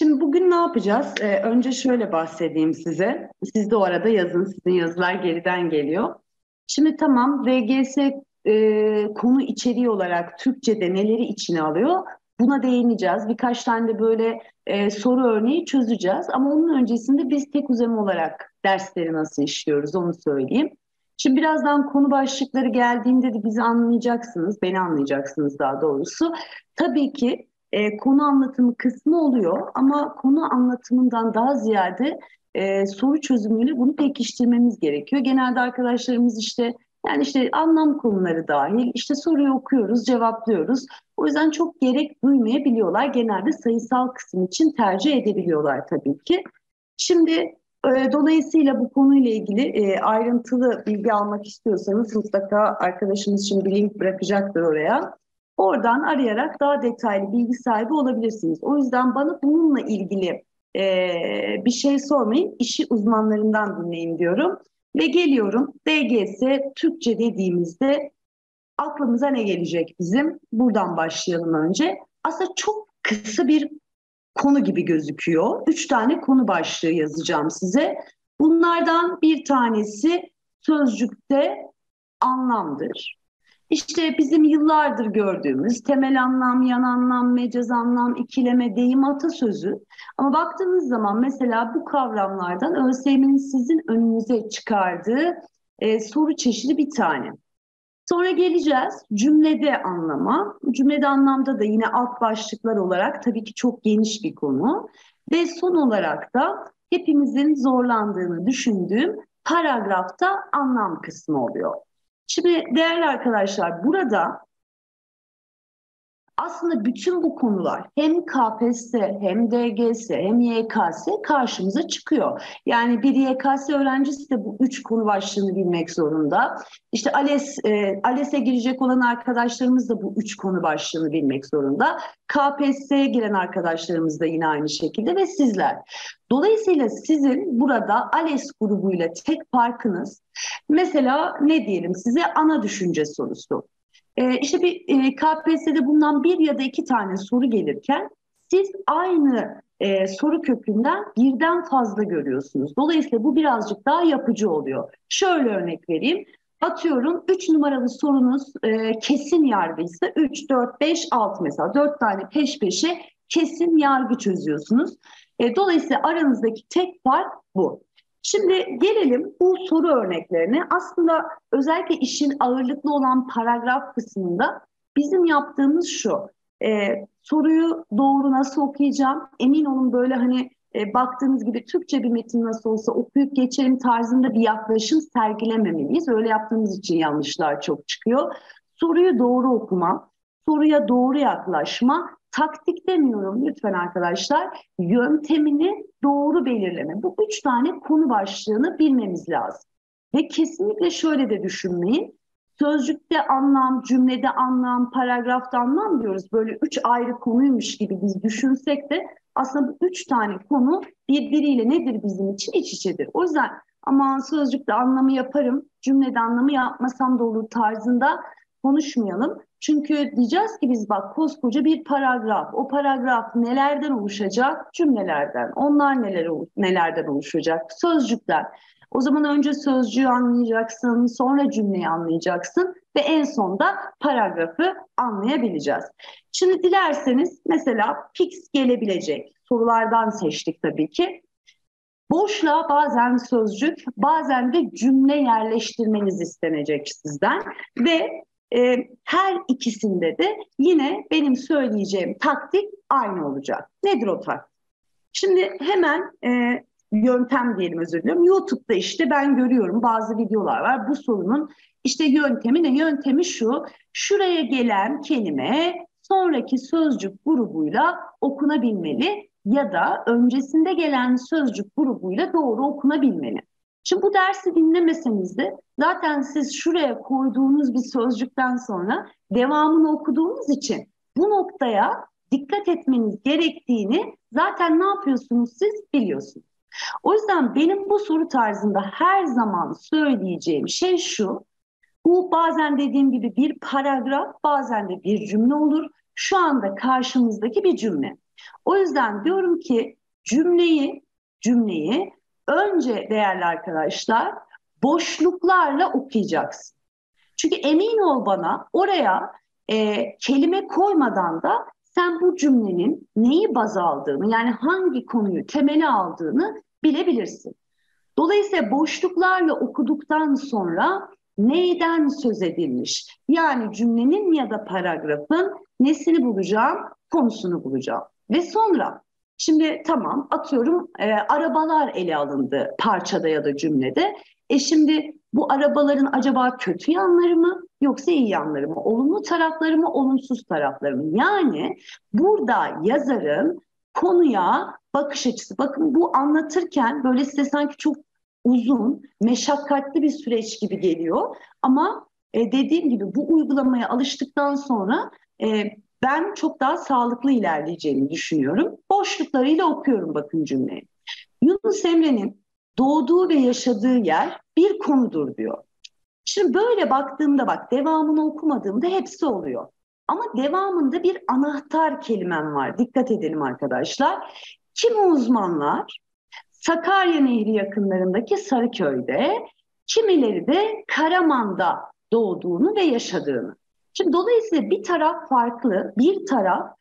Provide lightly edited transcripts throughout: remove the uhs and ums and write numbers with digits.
Şimdi bugün ne yapacağız? Önce şöyle bahsedeyim size. Siz de o arada yazın, sizin yazılar geriden geliyor. Şimdi tamam, DGS konu içeriği olarak Türkçe'de neleri içine alıyor? Buna değineceğiz. Birkaç tane de böyle soru örneği çözeceğiz. Ama onun öncesinde biz tek uzam olarak dersleri nasıl işliyoruz onu söyleyeyim. Şimdi birazdan konu başlıkları geldiğinde de bizi anlayacaksınız, beni anlayacaksınız daha doğrusu. Tabii ki konu anlatımı kısmı oluyor ama konu anlatımından daha ziyade soru çözümüyle bunu pekiştirmemiz gerekiyor. Genelde arkadaşlarımız işte anlam konuları dahil işte soruyu okuyoruz, cevaplıyoruz. O yüzden çok gerek duymayabiliyorlar. Genelde sayısal kısım için tercih edebiliyorlar tabii ki. Şimdi dolayısıyla bu konuyla ilgili ayrıntılı bilgi almak istiyorsanız mutlaka arkadaşımız şimdi bir link bırakacaktır oraya. Oradan arayarak daha detaylı bilgi sahibi olabilirsiniz. O yüzden bana bununla ilgili bir şey sormayın, işi uzmanlarından dinleyin diyorum. Ve geliyorum DGS Türkçe dediğimizde aklımıza ne gelecek bizim? Buradan başlayalım önce. Aslında çok kısa bir konu gibi gözüküyor. Üç tane konu başlığı yazacağım size. Bunlardan bir tanesi sözcükte anlamdır. İşte bizim yıllardır gördüğümüz temel anlam, yan anlam, mecaz anlam, ikileme, deyim, atasözü. Ama baktığınız zaman mesela bu kavramlardan ÖSYM'nin sizin önünüze çıkardığı soru çeşidi bir tane. Sonra geleceğiz cümlede anlama. Cümlede anlamda da yine alt başlıklar olarak tabii ki çok geniş bir konu. Ve son olarak da hepimizin zorlandığını düşündüğüm paragrafta anlam kısmı oluyor. Şimdi değerli arkadaşlar burada aslında bütün bu konular hem KPSS hem DGS hem YKS karşımıza çıkıyor. Yani bir YKS öğrencisi de bu üç konu başlığını bilmek zorunda. İşte ALES'e girecek olan arkadaşlarımız da bu üç konu başlığını bilmek zorunda. KPSS'ye giren arkadaşlarımız da yine aynı şekilde ve sizler. Dolayısıyla sizin burada ALES grubuyla tek farkınız mesela ne diyelim size ana düşünce sorusu. İşte bir KPSS'de bundan bir ya da iki tane soru gelirken siz aynı soru kökünden birden fazla görüyorsunuz. Dolayısıyla bu birazcık daha yapıcı oluyor. Şöyle örnek vereyim. Atıyorum 3 numaralı sorunuz kesin yargıysa 3, 4, 5, 6 mesela 4 tane peş peşe kesin yargı çözüyorsunuz. Dolayısıyla aranızdaki tek fark bu. Şimdi gelelim bu soru örneklerine. Aslında özellikle işin ağırlıklı olan paragraf kısmında bizim yaptığımız şu. Soruyu doğru nasıl okuyacağım? Emin olun böyle hani baktığınız gibi Türkçe bir metin nasıl olsa okuyup geçelim tarzında bir yaklaşım sergilememeliyiz. Öyle yaptığımız için yanlışlar çok çıkıyor. Soruyu doğru okuma, soruya doğru yaklaşma, taktik demiyorum lütfen arkadaşlar, yöntemini doğru belirleme. Bu üç tane konu başlığını bilmemiz lazım. Ve kesinlikle şöyle de düşünmeyin. Sözcükte anlam, cümlede anlam, paragrafta anlam diyoruz. Böyle üç ayrı konuymuş gibi biz düşünsek de aslında bu üç tane konu birbiriyle nedir bizim için iç içedir. O yüzden aman sözcükte anlamı yaparım, cümlede anlamı yapmasam da olur tarzında konuşmayalım. Çünkü diyeceğiz ki biz bak koskoca bir paragraf. O paragraf nelerden oluşacak? Cümlelerden. Onlar nelerden oluşacak? Sözcükler. O zaman önce sözcüğü anlayacaksın, sonra cümleyi anlayacaksın ve en sonda paragrafı anlayabileceğiz. Şimdi dilerseniz mesela fix gelebilecek sorulardan seçtik tabii ki. Boşluğa bazen sözcük, bazen de cümle yerleştirmeniz istenecek sizden ve her ikisinde de yine benim söyleyeceğim taktik aynı olacak. Nedir o taktik? Şimdi hemen yöntem diyelim, özür dilerim. YouTube'da işte ben görüyorum bazı videolar var. Bu sorunun işte yöntemi ne? Yöntemi şu. Şuraya gelen kelime sonraki sözcük grubuyla okunabilmeli ya da öncesinde gelen sözcük grubuyla doğru okunabilmeli. Şimdi bu dersi dinlemeseniz de zaten siz şuraya koyduğunuz bir sözcükten sonra devamını okuduğunuz için bu noktaya dikkat etmeniz gerektiğini zaten ne yapıyorsunuz siz biliyorsunuz. O yüzden benim bu soru tarzında her zaman söyleyeceğim şey şu. Bu bazen dediğim gibi bir paragraf, bazen de bir cümle olur. Şu anda karşımızdaki bir cümle. O yüzden diyorum ki cümleyi önce değerli arkadaşlar boşluklarla okuyacaksın. Çünkü emin ol bana oraya kelime koymadan da sen bu cümlenin neyi baz aldığını, yani hangi konuyu temele aldığını bilebilirsin. Dolayısıyla boşluklarla okuduktan sonra neyden söz edilmiş? Yani cümlenin ya da paragrafın nesini bulacağım? Konusunu bulacağım. Ve sonra şimdi tamam atıyorum arabalar ele alındı parçada ya da cümlede. Şimdi bu arabaların acaba kötü yanları mı yoksa iyi yanları mı? Olumlu tarafları mı, olumsuz tarafları mı? Yani burada yazarın konuya bakış açısı. Bakın bu anlatırken böyle size sanki çok uzun, meşakkatli bir süreç gibi geliyor. Ama dediğim gibi bu uygulamaya alıştıktan sonra ben çok daha sağlıklı ilerleyeceğini düşünüyorum. Boşluklarıyla okuyorum bakın cümleyi. Yunus Emre'nin doğduğu ve yaşadığı yer bir konudur diyor. Şimdi böyle baktığımda bak devamını okumadığımda hepsi oluyor. Ama devamında bir anahtar kelimem var. Dikkat edelim arkadaşlar. Kimi uzmanlar Sakarya Nehri yakınlarındaki Sarıköy'de, kimileri de Karaman'da doğduğunu ve yaşadığını. Şimdi dolayısıyla bir taraf farklı, bir taraf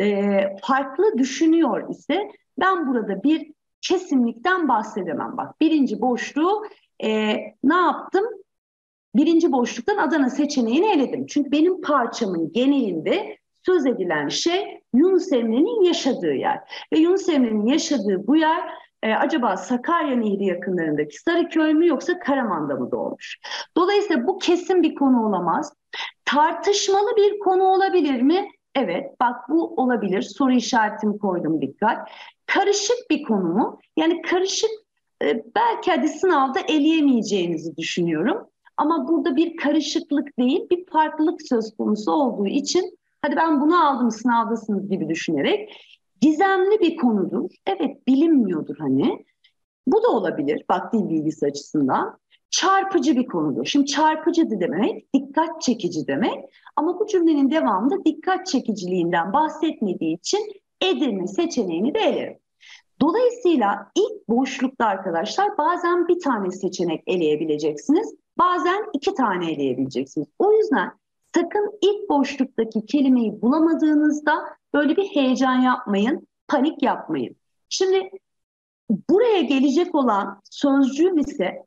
farklı düşünüyor ise ben burada bir kesinlikten bahsedemem. Bak birinci boşluğu ne yaptım? Birinci boşluktan Adana seçeneğini eledim. Çünkü benim parçamın genelinde söz edilen şey Yunus Emre'nin yaşadığı yer. Ve Yunus Emre'nin yaşadığı bu yer acaba Sakarya Nehri yakınlarındaki Sarıköy mü yoksa Karaman'da mı doğmuş? Dolayısıyla bu kesin bir konu olamaz. Tartışmalı bir konu olabilir mi? Evet, bak bu olabilir. Soru işaretimi koydum dikkat. Karışık bir konu mu? Yani karışık belki hadi sınavda eleyemeyeceğinizi düşünüyorum. Ama burada bir karışıklık değil, bir farklılık söz konusu olduğu için hadi ben bunu aldım sınavdasınız gibi düşünerek gizemli bir konudur. Evet bilinmiyordur hani. Bu da olabilir bak dil bilgisi açısından. Çarpıcı bir konudur. Şimdi çarpıcı demek dikkat çekici demek. Ama bu cümlenin devamında dikkat çekiciliğinden bahsetmediği için Edirne seçeneğini de elerim. Dolayısıyla ilk boşlukta arkadaşlar bazen bir tane seçenek eleyebileceksiniz. Bazen iki tane eleyebileceksiniz. O yüzden sakın ilk boşluktaki kelimeyi bulamadığınızda böyle bir heyecan yapmayın, panik yapmayın. Şimdi buraya gelecek olan sözcüğüm ise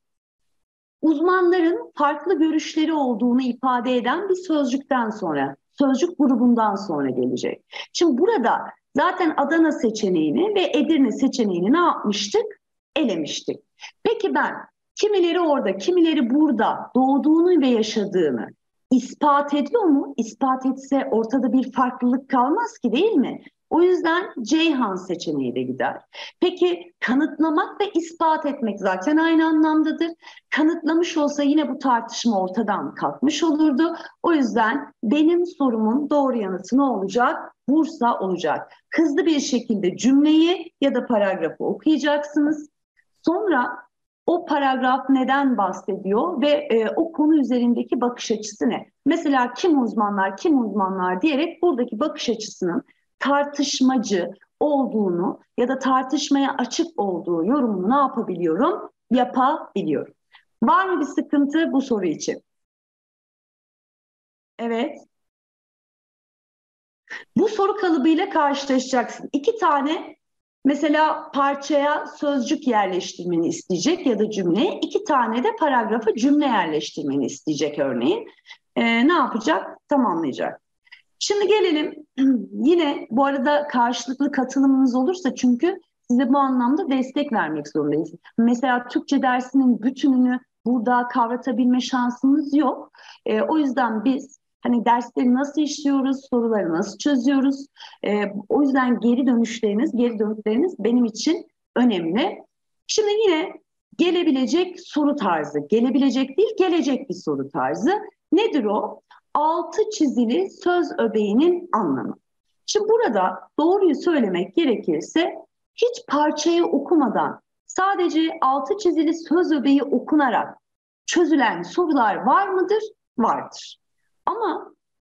uzmanların farklı görüşleri olduğunu ifade eden bir sözcükten sonra, sözcük grubundan sonra gelecek. Şimdi burada zaten Adana seçeneğini ve Edirne seçeneğini ne yapmıştık? Elemiştik. Peki ben kimileri orada, kimileri burada doğduğunu ve yaşadığını ispat ediyor mu? İspat etse ortada bir farklılık kalmaz ki değil mi? O yüzden Ceyhan seçeneği de gider. Peki kanıtlamak ve ispat etmek zaten aynı anlamdadır. Kanıtlamış olsa yine bu tartışma ortadan kalkmış olurdu. O yüzden benim sorumun doğru yanıtı ne olacak? Bursa olacak. Hızlı bir şekilde cümleyi ya da paragrafı okuyacaksınız. Sonra o paragraf neden bahsediyor ve o konu üzerindeki bakış açısı ne? Mesela kim uzmanlar diyerek buradaki bakış açısının tartışmacı olduğunu ya da tartışmaya açık olduğu yorumunu ne yapabiliyorum? Yapabiliyorum. Var mı bir sıkıntı bu soru için? Evet. Bu soru kalıbıyla karşılaşacaksın. İki tane mesela parçaya sözcük yerleştirmeni isteyecek ya da cümleye, iki tane de paragrafa cümle yerleştirmeni isteyecek örneğin. Ne yapacak? Tamamlayacak. Şimdi gelelim yine bu arada karşılıklı katılımınız olursa çünkü size bu anlamda destek vermek zorundayız. Mesela Türkçe dersinin bütününü burada kavratabilme şansımız yok. O yüzden biz hani dersleri nasıl işliyoruz, soruları nasıl çözüyoruz? O yüzden geri dönükleriniz benim için önemli. Şimdi yine gelebilecek soru tarzı, gelebilecek değil gelecek bir soru tarzı. Nedir o? Altı çizili söz öbeğinin anlamı. Şimdi burada doğruyu söylemek gerekirse hiç parçayı okumadan sadece altı çizili söz öbeği okunarak çözülen sorular var mıdır? Vardır. Ama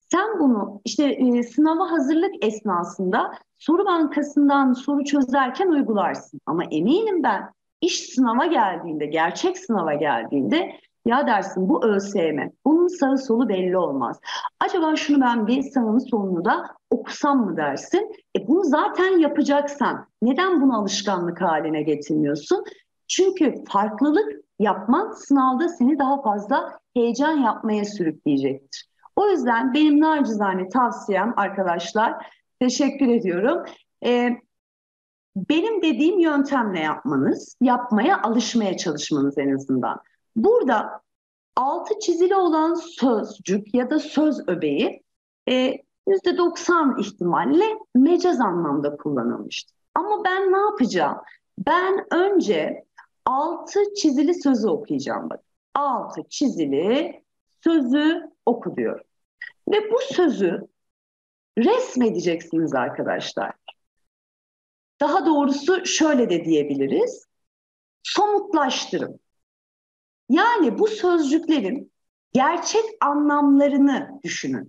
Sen bunu işte sınava hazırlık esnasında soru bankasından soru çözerken uygularsın. Ama eminim ben iş sınava geldiğinde, gerçek sınava geldiğinde ya dersin bu ÖSYM, bunun sağı solu belli olmaz. Acaba şunu ben bir sağını solunu da okusam mı dersin? Bunu zaten yapacaksan neden bunu alışkanlık haline getirmiyorsun? Çünkü farklılık yapman sınavda seni daha fazla heyecan yapmaya sürükleyecektir. O yüzden benim nacizane tavsiyem arkadaşlar, teşekkür ediyorum. Ee, Benim dediğim yöntemle yapmanız, yapmaya alışmaya çalışmanız en azından. Burada altı çizili olan sözcük ya da söz öbeği %90 ihtimalle mecaz anlamda kullanılmıştır. Ama ben ne yapacağım? Ben önce altı çizili sözü okuyacağım. Bak, altı çizili sözü oku diyorum. Ve bu sözü resmedeceksiniz arkadaşlar. Daha doğrusu şöyle de diyebiliriz. Somutlaştırın. Yani bu sözcüklerin gerçek anlamlarını düşünün.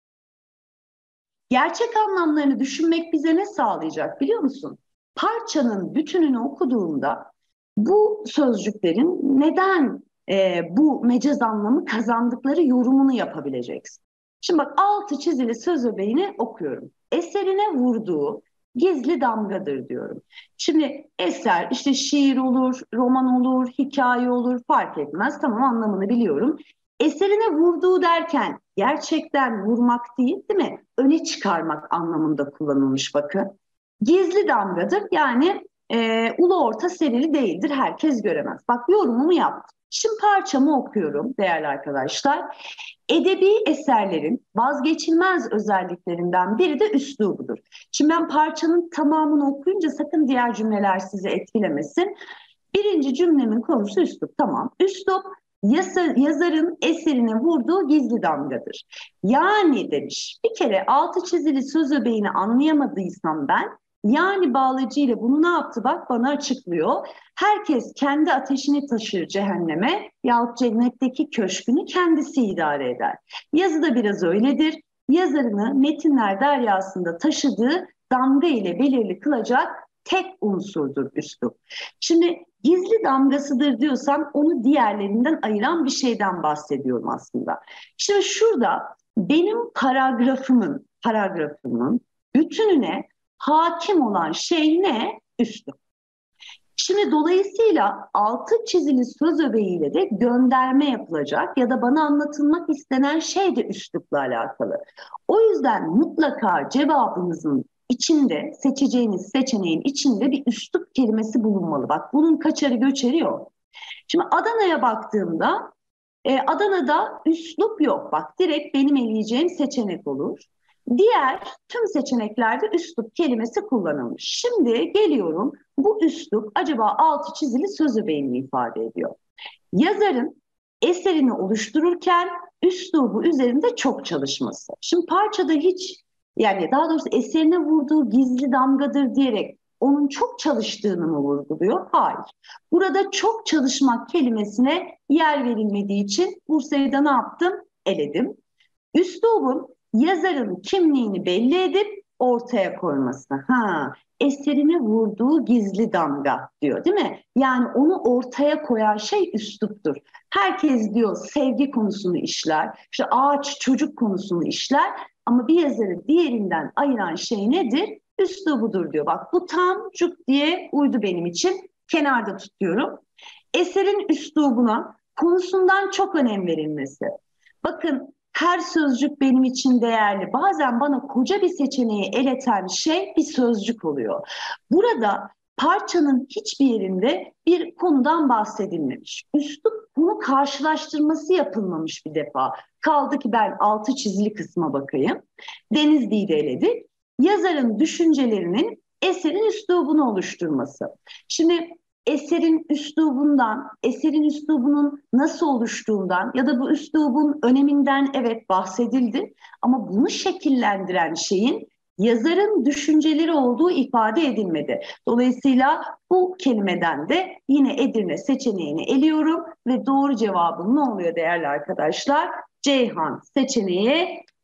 Gerçek anlamlarını düşünmek bize ne sağlayacak biliyor musun? Parçanın bütününü okuduğunda bu sözcüklerin neden bu mecaz anlamı kazandıkları yorumunu yapabileceksin. Şimdi bak altı çizili söz öbeğini okuyorum. Eserine vurduğu gizli damgadır diyorum. Şimdi eser işte şiir olur, roman olur, hikaye olur fark etmez. Tamam anlamını biliyorum. Eserine vurduğu derken gerçekten vurmak değil mi? Öne çıkarmak anlamında kullanılmış bakın. Gizli damgadır yani ulu orta serili değildir herkes göremez. Bak yorumumu yaptım. Şimdi parçamı okuyorum değerli arkadaşlar. Edebi eserlerin vazgeçilmez özelliklerinden biri de üslubudur. Şimdi ben parçanın tamamını okuyunca sakın diğer cümleler sizi etkilemesin. Birinci cümlemin konusu üslup. Tamam. Üslup yazarın eserine vurduğu gizli damgadır. Yani demiş bir kere altı çizili söz öbeğini anlayamadıysam ben yani bağlacıyla bunu ne yaptı bak bana açıklıyor. Herkes kendi ateşini taşır cehenneme yahut cennetteki köşkünü kendisi idare eder. Yazıda biraz öyledir. Yazarını metinler deryasında taşıdığı damga ile belirli kılacak tek unsurdur üslup. Şimdi gizli damgasıdır diyorsam onu diğerlerinden ayıran bir şeyden bahsediyorum aslında. Şimdi şurada benim paragrafımın bütününe hakim olan şey ne? Üslup. Şimdi dolayısıyla altı çizili söz öbeğiyle de gönderme yapılacak ya da bana anlatılmak istenen şey de üslupla alakalı. O yüzden mutlaka cevabınızın içinde, seçeceğiniz seçeneğin içinde bir üslup kelimesi bulunmalı. Bak bunun kaçarı göçeri yok. Şimdi Adana'ya baktığımda Adana'da üslup yok. Bak direkt benim eleyeceğim seçenek olur. Diğer tüm seçeneklerde üslup kelimesi kullanılmış. Şimdi geliyorum bu üslup acaba altı çizili söz öbeğini ifade ediyor. Yazarın eserini oluştururken üslubu üzerinde çok çalışması. Şimdi parçada hiç yani daha doğrusu eserine vurduğu gizli damgadır diyerek onun çok çalıştığını mı vurguluyor? Hayır. Burada çok çalışmak kelimesine yer verilmediği için Bursa'yı da ne yaptım? Eledim. Üslubun yazarın kimliğini belli edip ortaya koyması. Eserine vurduğu gizli damga diyor değil mi? Yani onu ortaya koyan şey üsluptur. Herkes diyor sevgi konusunu işler, işte ağaç çocuk konusunu işler ama bir yazarı diğerinden ayıran şey nedir? Üslubudur diyor. Bak bu tam cuk diye uydu benim için. Kenarda tutuyorum. Eserin üslubuna konusundan çok önem verilmesi. Bakın her sözcük benim için değerli. Bazen bana koca bir seçeneği eleten şey bir sözcük oluyor. Burada parçanın hiçbir yerinde bir konudan bahsedilmemiş. Üslup bunu karşılaştırması yapılmamış bir defa. Kaldı ki ben altı çizili kısma bakayım. Denizli'yi de eledik. Yazarın düşüncelerinin eserin üslubunu oluşturması. Şimdi eserin üslubundan, eserin üslubunun nasıl oluştuğundan ya da bu üslubun öneminden evet bahsedildi ama bunu şekillendiren şeyin yazarın düşünceleri olduğu ifade edilmedi. Dolayısıyla bu kelimeden de yine Edirne seçeneğini eliyorum ve doğru cevabım ne oluyor değerli arkadaşlar? Ceyhan seçeneği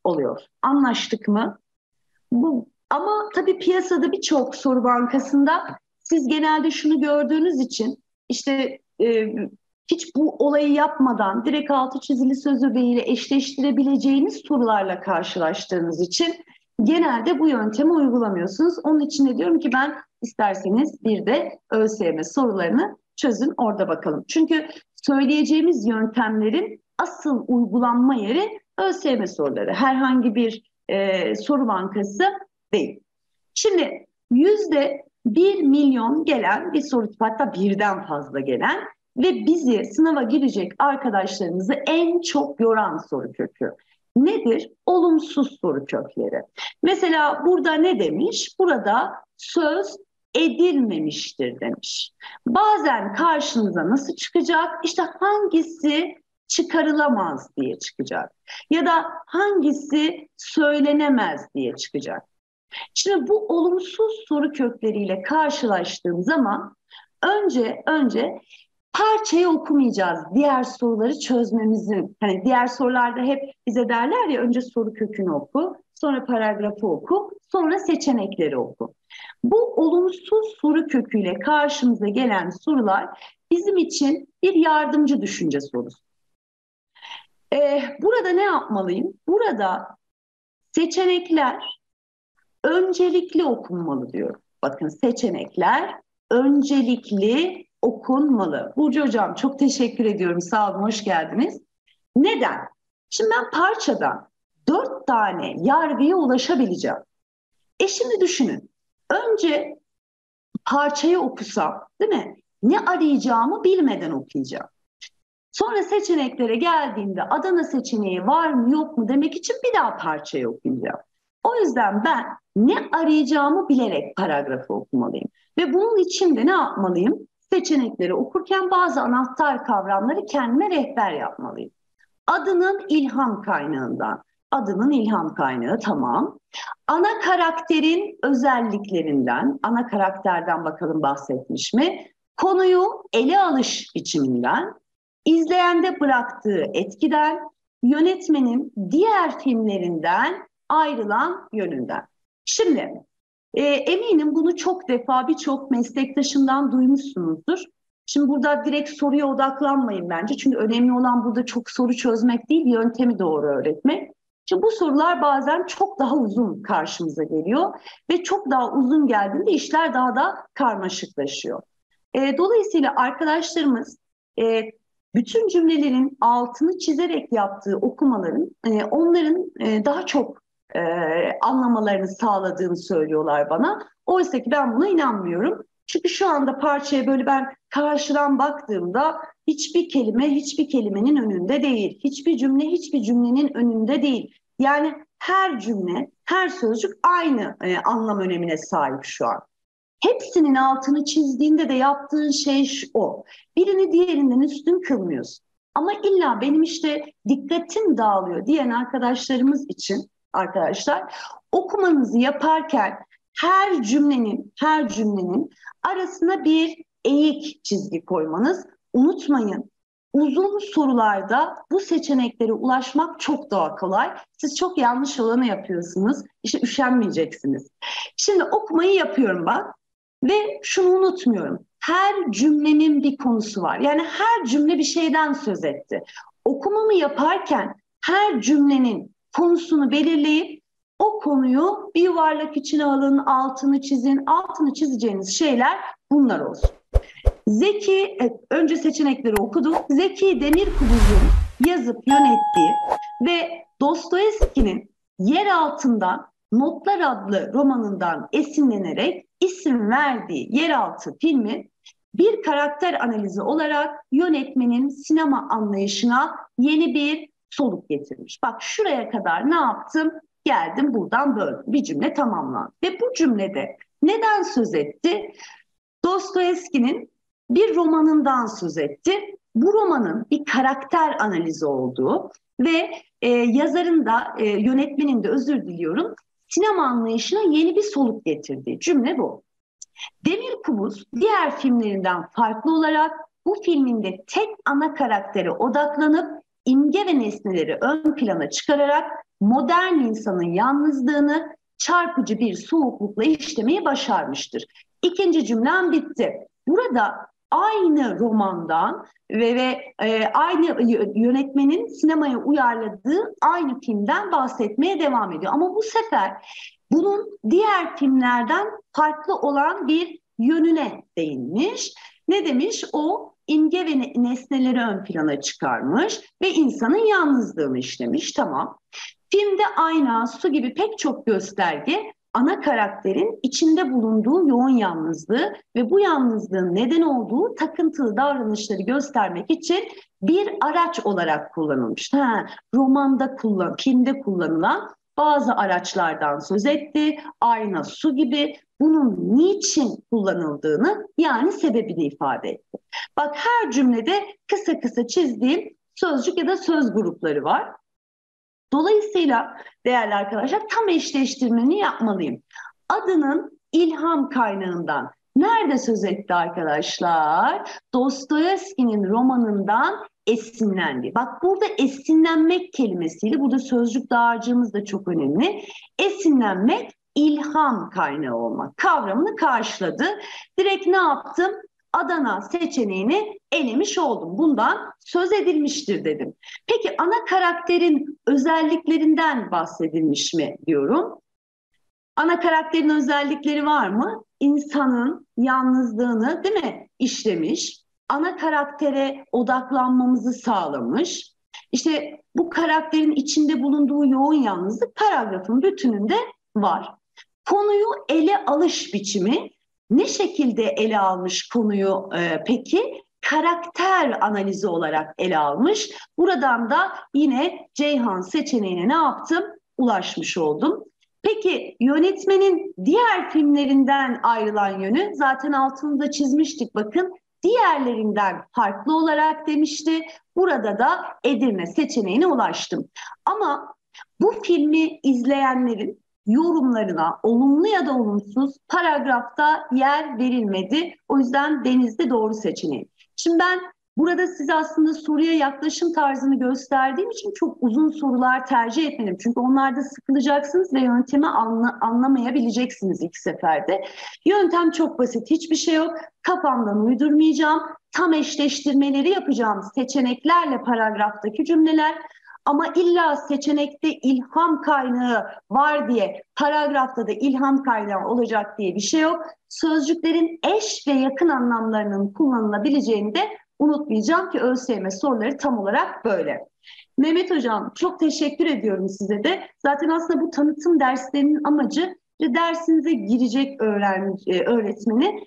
oluyor. Anlaştık mı? Ama tabii piyasada birçok soru bankasında siz genelde şunu gördüğünüz için işte hiç bu olayı yapmadan direkt altı çizili söz öbeğiyle eşleştirebileceğiniz sorularla karşılaştığınız için genelde bu yöntemi uygulamıyorsunuz. Onun için de diyorum ki ben isterseniz bir de ÖSYM sorularını çözün, orada bakalım. Çünkü söyleyeceğimiz yöntemlerin asıl uygulanma yeri ÖSYM soruları. Herhangi bir soru bankası değil. Şimdi %1 milyon gelen bir soru, hatta birden fazla gelen ve bizi sınava girecek arkadaşlarımızı en çok yoran soru kökü. Nedir? Olumsuz soru kökleri. Mesela burada ne demiş? Burada söz edilmemiştir demiş. Bazen karşınıza nasıl çıkacak? İşte hangisi çıkarılamaz diye çıkacak. Ya da hangisi söylenemez diye çıkacak. Şimdi bu olumsuz soru kökleriyle karşılaştığım zaman önce parçayı okumayacağız. Diğer soruları çözmemizin, hani diğer sorularda hep bize derler ya, önce soru kökünü oku, sonra paragrafı oku, sonra seçenekleri oku. Bu olumsuz soru köküyle karşımıza gelen sorular bizim için bir yardımcı düşünce sorusu. Burada ne yapmalıyım? Burada seçenekler öncelikli okunmalı diyorum. Bakın, seçenekler öncelikli okunmalı. Burcu Hocam çok teşekkür ediyorum. Sağ olun, hoş geldiniz. Neden? Şimdi ben parçadan 4 tane yargıya ulaşabileceğim. Şimdi düşünün. Önce parçayı okusam, değil mi? Ne arayacağımı bilmeden okuyacağım. Sonra seçeneklere geldiğimde Adana seçeneği var mı yok mu demek için bir daha parçayı okuyacağım. O yüzden ben ne arayacağımı bilerek paragrafı okumalıyım. Ve bunun için de ne yapmalıyım? Seçenekleri okurken bazı anahtar kavramları kendime rehber yapmalıyım. Adının ilham kaynağından. Adının ilham kaynağı, tamam. Ana karakterin özelliklerinden, ana karakterden bakalım bahsetmiş mi? Konuyu ele alış biçiminden, izleyende bıraktığı etkiden, yönetmenin diğer filmlerinden ayrılan yönünden. Şimdi eminim bunu çok defa birçok meslektaşımdan duymuşsunuzdur. Şimdi burada direkt soruya odaklanmayın bence. Çünkü önemli olan burada çok soru çözmek değil, yöntemi doğru öğretmek. Şimdi bu sorular bazen çok daha uzun karşımıza geliyor ve çok daha uzun geldiğinde işler daha da karmaşıklaşıyor. Dolayısıyla arkadaşlarımız bütün cümlelerin altını çizerek yaptığı okumaların onların daha çok anlamalarını sağladığını söylüyorlar bana. Oysa ki ben buna inanmıyorum. Çünkü şu anda parçaya böyle ben karşıdan baktığımda hiçbir kelime hiçbir kelimenin önünde değil. Hiçbir cümle hiçbir cümlenin önünde değil. Yani her cümle, her sözcük aynı anlam önemine sahip şu an. Hepsinin altını çizdiğinde de yaptığın şey o. Birini diğerinden üstün kılmıyorsun. Ama illa benim işte dikkatim dağılıyor diyen arkadaşlarımız için arkadaşlar, okumanızı yaparken her cümlenin arasına bir eğik çizgi koymanız. Unutmayın, uzun sorularda bu seçeneklere ulaşmak çok daha kolay. Siz çok yanlış olanı yapıyorsunuz. İşte üşenmeyeceksiniz. Şimdi okumayı yapıyorum bak ve şunu unutmuyorum. Her cümlenin bir konusu var. Yani her cümle bir şeyden söz etti. Okumamı yaparken her cümlenin konusunu belirleyip o konuyu bir yuvarlak içine alın, altını çizin. Altını çizeceğiniz şeyler bunlar olsun. Önce seçenekleri okudum. Zeki Demirkubuz'un yazıp yönettiği ve Dostoyevski'nin Yer Altından Notlar adlı romanından esinlenerek isim verdiği Yeraltı filmi bir karakter analizi olarak yönetmenin sinema anlayışına yeni bir soluk getirmiş. Bak, şuraya kadar ne yaptım? Geldim buradan böyle bir cümle tamamlandı. Ve bu cümlede neden söz etti? Dostoyevski'nin bir romanından söz etti. Bu romanın bir karakter analizi olduğu ve yazarın da yönetmenin de, özür diliyorum, sinema anlayışına yeni bir soluk getirdiği cümle bu. Demirkubuz diğer filmlerinden farklı olarak bu filminde tek ana karaktere odaklanıp imge ve nesneleri ön plana çıkararak modern insanın yalnızlığını çarpıcı bir soğuklukla işlemeyi başarmıştır. İkinci cümlem bitti. Burada aynı romandan aynı yönetmenin sinemaya uyarladığı aynı filmden bahsetmeye devam ediyor. Ama bu sefer bunun diğer filmlerden farklı olan bir yönüne değinmiş. Ne demiş? O imge ve nesneleri ön plana çıkarmış ve insanın yalnızlığını işlemiş. Tamam. Filmde ayna, su gibi pek çok gösterge ana karakterin içinde bulunduğu yoğun yalnızlığı ve bu yalnızlığın neden olduğu takıntılı davranışları göstermek için bir araç olarak kullanılmış. Filmde kullanılan bazı araçlardan söz etti. Ayna, su gibi. Bunun niçin kullanıldığını, yani sebebini ifade etti. Bak, her cümlede kısa kısa çizdiğim sözcük ya da söz grupları var. Dolayısıyla değerli arkadaşlar, tam eşleştirmeni yapmalıyım. Adının ilham kaynağından nerede söz etti arkadaşlar? Dostoyevski'nin romanından esinlendi. Bak, burada esinlenmek kelimesiyle, burada sözcük dağarcığımız da çok önemli. Esinlenmek, ilham kaynağı olmak kavramını karşıladı. Direkt ne yaptım? Adana seçeneğini elemiş oldum. Bundan söz edilmiştir dedim. Peki ana karakterin özelliklerinden bahsedilmiş mi diyorum. Ana karakterin özellikleri var mı? İnsanın yalnızlığını, değil mi, işlemiş. Ana karaktere odaklanmamızı sağlamış. İşte bu karakterin içinde bulunduğu yoğun yalnızlık paragrafın bütününde var. Konuyu ele alış biçimi, ne şekilde ele almış konuyu peki? Karakter analizi olarak ele almış. Buradan da yine Ceyhan seçeneğine ne yaptım? Ulaşmış oldum. Peki yönetmenin diğer filmlerinden ayrılan yönü, zaten altını da çizmiştik bakın. Diğerlerinden farklı olarak demişti. Burada da Edirne seçeneğine ulaştım. Ama bu filmi izleyenlerin yorumlarına olumlu ya da olumsuz paragrafta yer verilmedi. O yüzden Denizli doğru seçeneği. Şimdi ben burada size aslında soruya yaklaşım tarzını gösterdiğim için çok uzun sorular tercih etmedim. Çünkü onlarda sıkılacaksınız ve yöntemi anlamayabileceksiniz ilk seferde. Yöntem çok basit, hiçbir şey yok. Kafamdan uydurmayacağım. Tam eşleştirmeleri yapacağım seçeneklerle paragraftaki cümleler. Ama illa seçenekte ilham kaynağı var diye paragrafta da ilham kaynağı olacak diye bir şey yok. Sözcüklerin eş ve yakın anlamlarının kullanılabileceğini de unutmayacağım ki ÖSYM soruları tam olarak böyle. Mehmet Hocam, çok teşekkür ediyorum size de. Zaten aslında bu tanıtım derslerinin amacı dersinize girecek öğretmeni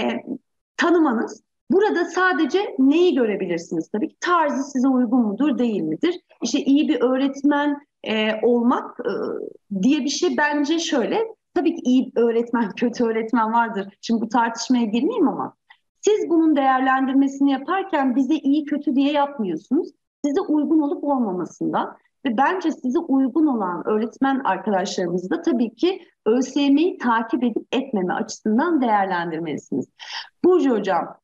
tanımanız. Burada sadece neyi görebilirsiniz tabii ki? Tarzı size uygun mudur, değil midir? İşte iyi bir öğretmen olmak diye bir şey bence şöyle. Tabii ki iyi öğretmen, kötü öğretmen vardır. Şimdi bu tartışmaya girmeyeyim ama siz bunun değerlendirmesini yaparken bize iyi kötü diye yapmıyorsunuz. Size uygun olup olmamasından ve bence size uygun olan öğretmen arkadaşlarımızı da tabii ki ÖSYM'yi takip edip etmeme açısından değerlendirmelisiniz. Burcu Hocam,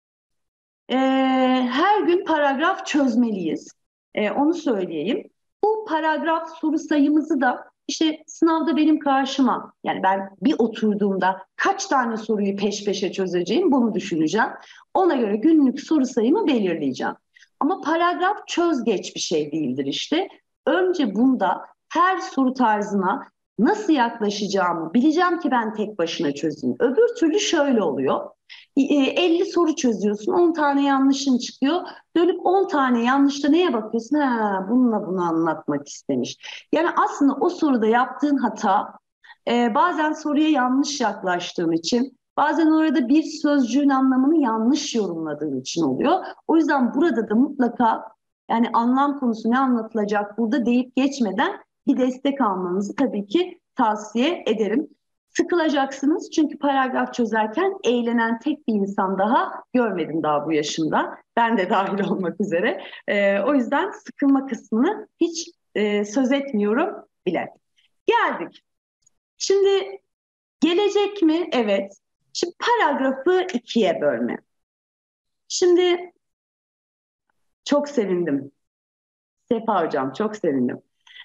her gün paragraf çözmeliyiz. Onu söyleyeyim. Bu paragraf soru sayımızı da işte sınavda benim karşıma, yani ben bir oturduğumda kaç tane soruyu peş peşe çözeceğim bunu düşüneceğim. Ona göre günlük soru sayımı belirleyeceğim. Ama paragraf çöz geç bir şey değildir işte. Önce bunda her soru tarzına nasıl yaklaşacağımı bileceğim ki ben tek başına çözeyim. Öbür türlü şöyle oluyor. 50 soru çözüyorsun, 10 tane yanlışın çıkıyor. Dönüp 10 tane yanlışta neye bakıyorsun? Bununla bunu anlatmak istemiş. Yani aslında o soruda yaptığın hata bazen soruya yanlış yaklaştığın için, bazen orada bir sözcüğün anlamını yanlış yorumladığın için oluyor. O yüzden burada da mutlaka, yani anlam konusu ne anlatılacak burada deyip geçmeden bir destek almanızı tabii ki tavsiye ederim. Sıkılacaksınız çünkü paragraf çözerken eğlenen tek bir insan daha görmedim daha bu yaşımda. Ben de dahil olmak üzere. O yüzden sıkılma kısmını hiç söz etmiyorum bile. Geldik. Şimdi gelecek mi? Evet. Şimdi paragrafı ikiye bölme. Şimdi çok sevindim. Sefa Hocam, çok sevindim.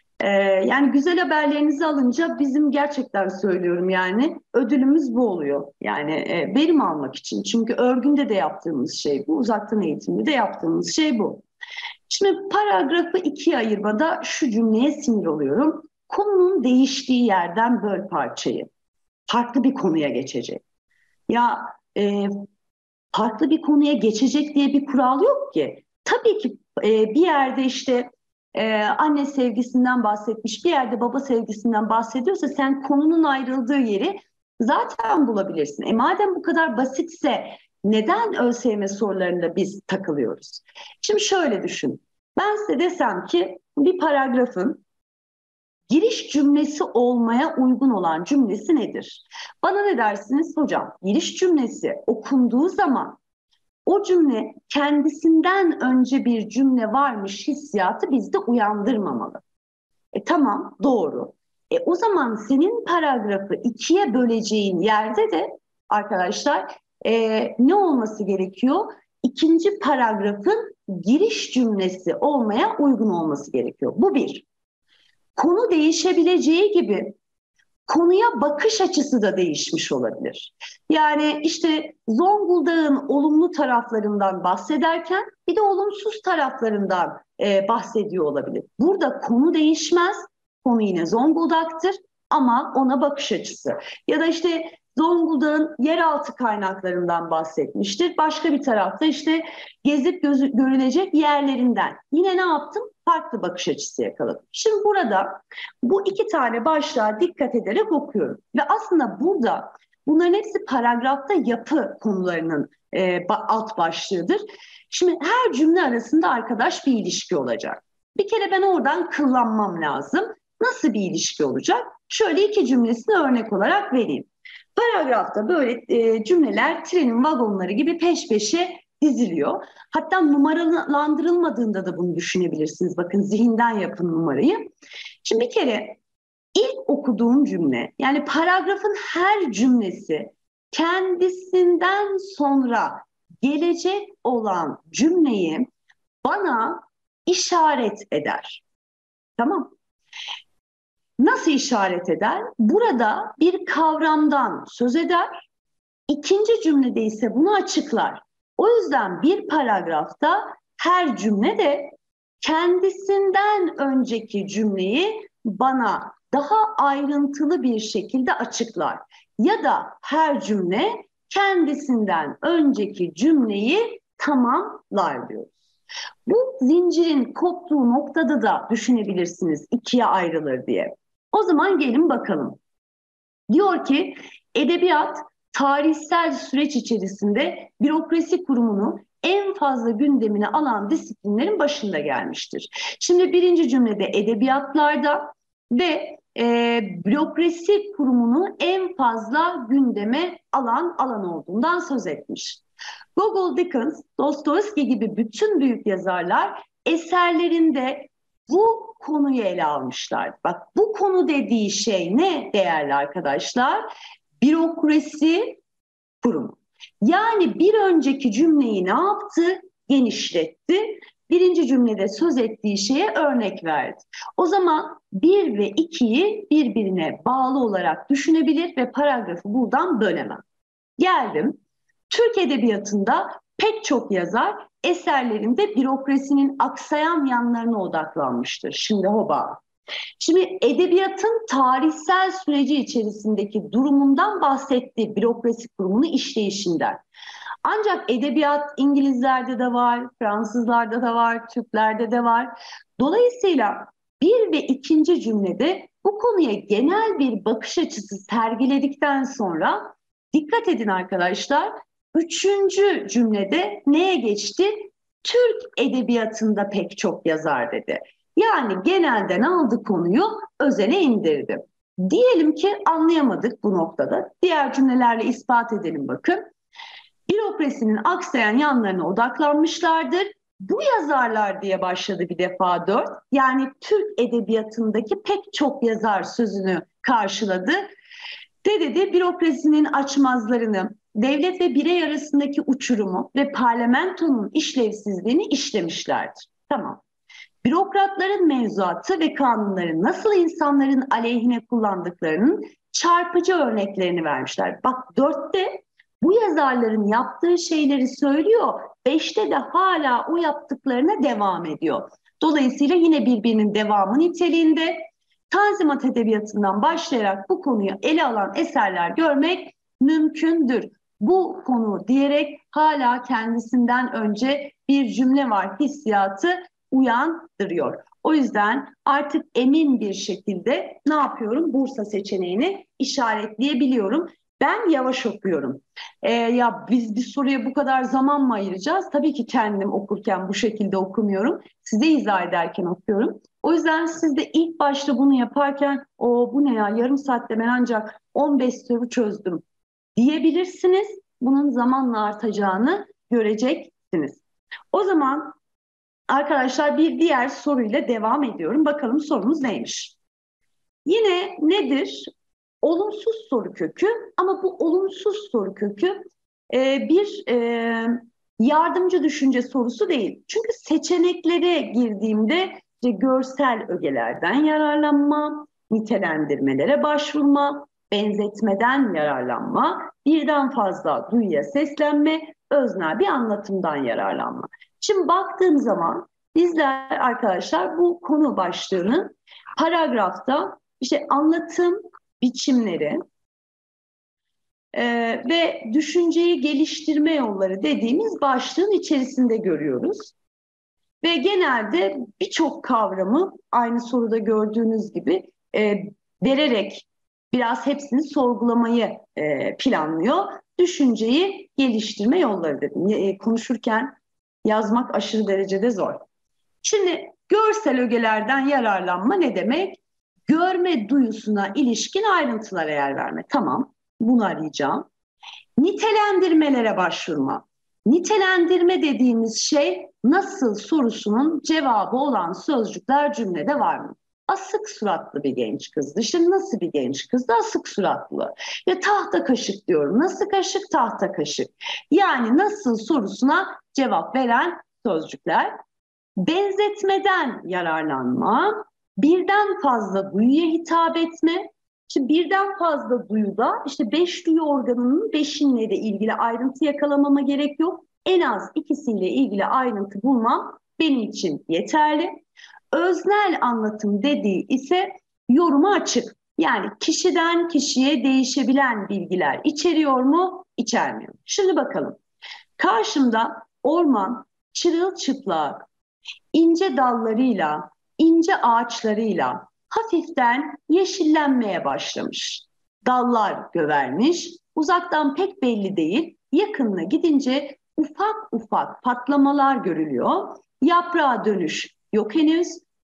Yani güzel haberlerinizi alınca bizim gerçekten söylüyorum yani ödülümüz bu oluyor. Yani verim almak için. Çünkü örgünde de yaptığımız şey bu, uzaktan eğitimde de yaptığımız şey bu. Şimdi paragrafı ikiye ayırmada şu cümleye sinir oluyorum. Konunun değiştiği yerden böl parçayı. Farklı bir konuya geçecek. Ya e, farklı bir konuya geçecek diye bir kural yok ki. Tabii ki bir yerde işte anne sevgisinden bahsetmiş, bir yerde baba sevgisinden bahsediyorsa sen konunun ayrıldığı yeri zaten bulabilirsin. Madem bu kadar basitse neden ÖSYM sorularında biz takılıyoruz? Şimdi şöyle düşün. Ben size desem ki bir paragrafın giriş cümlesi olmaya uygun olan cümlesi nedir? Bana ne dersiniz hocam? Giriş cümlesi okunduğu zaman o cümle kendisinden önce bir cümle varmış hissiyatı bizde uyandırmamalı. Tamam, doğru. O zaman senin paragrafı ikiye böleceğin yerde de arkadaşlar ne olması gerekiyor? İkinci paragrafın giriş cümlesi olmaya uygun olması gerekiyor. Bu bir. Konu değişebileceği gibi konuya bakış açısı da değişmiş olabilir. Yani işte Zonguldak'ın olumlu taraflarından bahsederken bir de olumsuz taraflarından bahsediyor olabilir. Burada konu değişmez, konu yine Zonguldak'tır ama ona bakış açısı. Ya da işte Zonguldak'ın yeraltı kaynaklarından bahsetmiştir. Başka bir tarafta işte gezip görülecek yerlerinden. Yine ne yaptım? Farklı bakış açısı yakaladım. Şimdi burada bu iki tane başlığa dikkat ederek okuyorum. Ve aslında burada bunların hepsi paragrafta yapı konularının alt başlığıdır. Şimdi her cümle arasında arkadaş bir ilişki olacak. Bir kere ben oradan kıllanmam lazım. Nasıl bir ilişki olacak? Şöyle iki cümlesini örnek olarak vereyim. Paragrafta böyle cümleler trenin vagonları gibi peş peşe diziliyor. Hatta numaralandırılmadığında da bunu düşünebilirsiniz. Bakın zihinden yapın numarayı. Şimdi bir kere ilk okuduğum cümle yani paragrafın her cümlesi kendisinden sonra gelecek olan cümleyi bana işaret eder. Tamam. Nasıl işaret eder? Burada bir kavramdan söz eder. İkinci cümlede ise bunu açıklar. O yüzden bir paragrafta her cümle de kendisinden önceki cümleyi bana daha ayrıntılı bir şekilde açıklar. Ya da her cümle kendisinden önceki cümleyi tamamlar diyoruz. Bu zincirin koptuğu noktada da düşünebilirsiniz ikiye ayrılır diye. O zaman gelin bakalım. Diyor ki edebiyat tarihsel süreç içerisinde bürokrasi kurumunu en fazla gündemine alan disiplinlerin başında gelmiştir. Şimdi birinci cümlede edebiyatlarda ve bürokrasi kurumunu en fazla gündeme alan alan olduğundan söz etmiş. Gogol, Dickens, Dostoyevski gibi bütün büyük yazarlar eserlerinde bu konuyu ele almışlar. Bak bu konu dediği şey ne değerli arkadaşlar? Bürokrasi kurumu. Yani bir önceki cümleyi ne yaptı? Genişletti. Birinci cümlede söz ettiği şeye örnek verdi. O zaman bir ve ikiyi birbirine bağlı olarak düşünebilir ve paragrafı buradan bölemem. Geldim. Türk edebiyatında pek çok yazar eserlerinde bürokrasinin aksayan yanlarına odaklanmıştır. Şimdi hoba. Şimdi edebiyatın tarihsel süreci içerisindeki durumundan bahsetti bürokrasi kurumunu işleyişinden. Ancak edebiyat İngilizlerde de var, Fransızlarda da var, Türklerde de var. Dolayısıyla bir ve ikinci cümlede bu konuya genel bir bakış açısı sergiledikten sonra dikkat edin arkadaşlar, üçüncü cümlede neye geçti? Türk edebiyatında pek çok yazar dedi. Yani genelden aldı konuyu özele indirdi. Diyelim ki anlayamadık bu noktada. Diğer cümlelerle ispat edelim bakın. Bürokrasinin aksayan yanlarına odaklanmışlardır. Bu yazarlar diye başladı bir defa dört. Yani Türk edebiyatındaki pek çok yazar sözünü karşıladı. Dedi bürokrasinin açmazlarını, devlet ve birey arasındaki uçurumu ve parlamentonun işlevsizliğini işlemişlerdir. Tamam. Bürokratların mevzuatı ve kanunları nasıl insanların aleyhine kullandıklarının çarpıcı örneklerini vermişler. Bak 4'te bu yazarların yaptığı şeyleri söylüyor, 5'te de hala o yaptıklarına devam ediyor. Dolayısıyla yine birbirinin devamı niteliğinde Tanzimat Edebiyatı'ndan başlayarak bu konuyu ele alan eserler görmek mümkündür. Bu konu diyerek hala kendisinden önce bir cümle var hissiyatı uyandırıyor. O yüzden artık emin bir şekilde ne yapıyorum? Bursa seçeneğini işaretleyebiliyorum. Ben yavaş okuyorum. Ya biz bir soruya bu kadar zaman mı ayıracağız? Tabii ki kendim okurken bu şekilde okumuyorum. Size izah ederken okuyorum. O yüzden siz de ilk başta bunu yaparken bu ne ya yarım saatte ben ancak 15 soru çözdüm diyebilirsiniz. Bunun zamanla artacağını göreceksiniz. O zaman arkadaşlar bir diğer soruyla devam ediyorum. Bakalım sorumuz neymiş? Yine nedir? Olumsuz soru kökü ama bu olumsuz soru kökü bir yardımcı düşünce sorusu değil. Çünkü seçeneklere girdiğimde işte görsel ögelerden yararlanma, nitelendirmelere başvurma, benzetmeden yararlanma, birden fazla duyuya seslenme, öznel bir anlatımdan yararlanma. Şimdi baktığım zaman bizler arkadaşlar bu konu başlığını paragrafta işte anlatım biçimleri ve düşünceyi geliştirme yolları dediğimiz başlığın içerisinde görüyoruz. Ve genelde birçok kavramı aynı soruda gördüğünüz gibi vererek biraz hepsini sorgulamayı planlıyor. Düşünceyi geliştirme yolları dedim. Konuşurken yazmak aşırı derecede zor. Şimdi görsel ögelerden yararlanma ne demek? Görme duyusuna ilişkin ayrıntılara yer verme. Tamam, bunu arayacağım. Nitelendirmelere başvurma. Nitelendirme dediğimiz şey nasıl sorusunun cevabı olan sözcükler cümlede var mı? Asık suratlı bir genç kızdı. Şimdi nasıl bir genç kızdı? Asık suratlı. Ya tahta kaşık diyorum. Nasıl kaşık? Tahta kaşık. Yani nasıl sorusuna cevap veren sözcükler. Benzetmeden yararlanma, birden fazla duyuya hitap etme. Şimdi birden fazla duyuda işte 5 duyu organının 5'inle de ilgili ayrıntı yakalamama gerek yok. En az ikisiyle ilgili ayrıntı bulmam benim için yeterli. Öznel anlatım dediği ise yoruma açık. Yani kişiden kişiye değişebilen bilgiler içeriyor mu, içermiyor. Şimdi bakalım. Karşımda orman çırılçıplak, ince dallarıyla, ince ağaçlarıyla hafiften yeşillenmeye başlamış. Dallar gövermiş, uzaktan pek belli değil, yakınına gidince ufak ufak patlamalar görülüyor. Yaprağa dönüş yok henüz.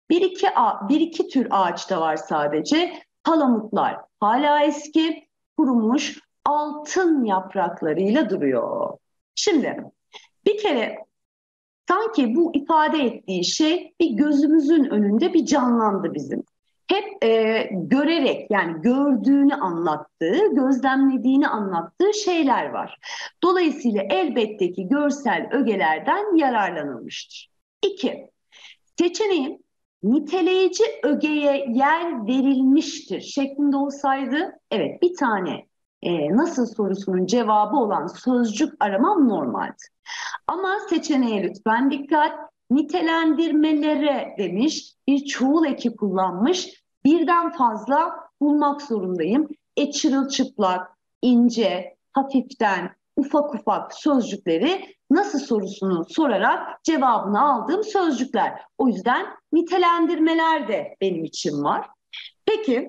Bir iki tür ağaç da var sadece. Palamutlar hala eski, kurumuş, altın yapraklarıyla duruyor. Şimdi bir kere sanki bu ifade ettiği şey bir gözümüzün önünde bir canlandı bizim. Hep görerek yani gördüğünü anlattığı, gözlemlediğini anlattığı şeyler var. Dolayısıyla elbette ki görsel ögelerden yararlanılmıştır. 2. Seçeneğin niteleyici ögeye yer verilmiştir şeklinde olsaydı evet bir tane nasıl sorusunun cevabı olan sözcük aramam normaldi. Ama seçeneğe lütfen dikkat. Nitelendirmelere demiş, bir çoğul eki kullanmış. Birden fazla bulmak zorundayım. Çırılçıplak, ince, hafiften, ufak ufak sözcükleri nasıl sorusunu sorarak cevabını aldığım sözcükler. O yüzden nitelendirmeler de benim için var. Peki,